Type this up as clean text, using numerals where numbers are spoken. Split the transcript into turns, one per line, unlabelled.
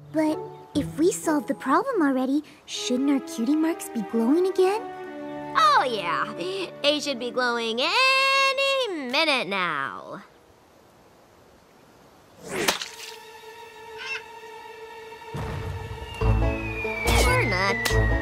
But if we solved the problem already, shouldn't our cutie marks be glowing again?
Oh, yeah. They should be glowing any minute now. Or not.